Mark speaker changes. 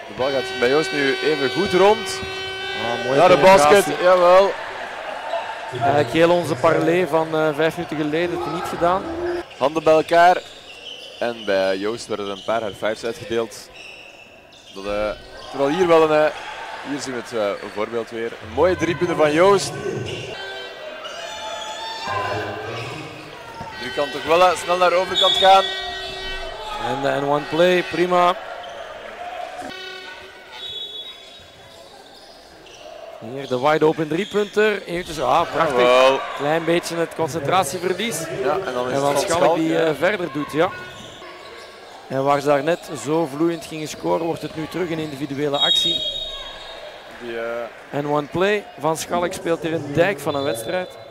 Speaker 1: De bal gaat bij Joost nu even goed rond.
Speaker 2: Mooie
Speaker 1: Naar de basket, jawel.
Speaker 2: Eigenlijk heel onze parley van 5 minuten geleden niet gedaan.
Speaker 1: Handen bij elkaar. En bij Joost werden er een paar high-fives uitgedeeld. Terwijl hier wel een... Hier zien we het een voorbeeld weer. Een mooie 3 punten van Joost. Nu kan toch wel snel naar de overkant gaan.
Speaker 2: En de N1 play, prima. Hier de wide open 3-punter. Eventjes, prachtig.
Speaker 1: Jawel.
Speaker 2: Klein beetje het concentratieverlies.
Speaker 1: Ja, en dan is
Speaker 2: En
Speaker 1: het
Speaker 2: Van
Speaker 1: Schalk
Speaker 2: Schalk die verder doet, ja. En waar ze daar net zo vloeiend gingen scoren, wordt het nu terug een individuele actie. En one play. Van Schalk speelt hier een dijk van een wedstrijd.